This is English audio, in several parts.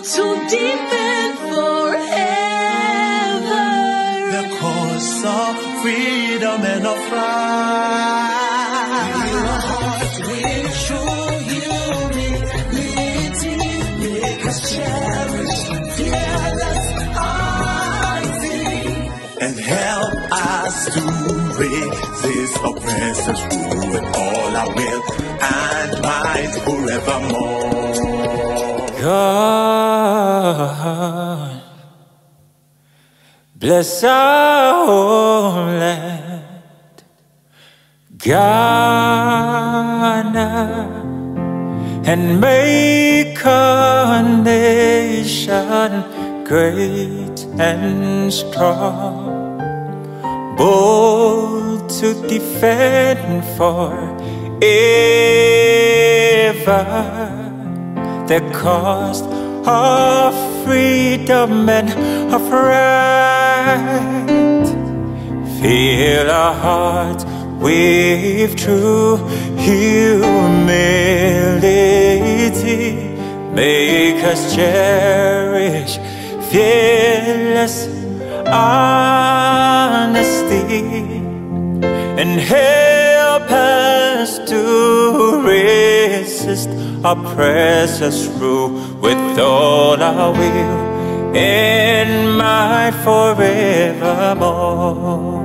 to defend forever the cause of freedom and of right. Your heart will show humility, make us cherish fearless honesty, and help us to resist oppressors rule with all our will and might forevermore. God bless our land, Ghana, and make our nation great and strong, bold to defend forever the cause of freedom and of right. Fill our hearts with true humility, make us cherish fearless honesty, and help us to resist oppressors rule with all our will and might forevermore,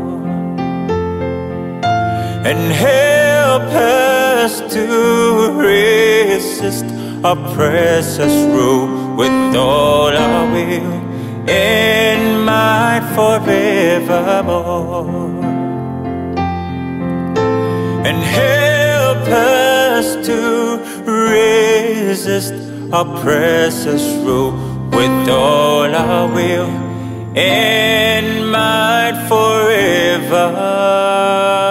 and help us to resist oppressors rule with all our will and might forevermore, and help us to resist oppressors rule with all our will and might forever.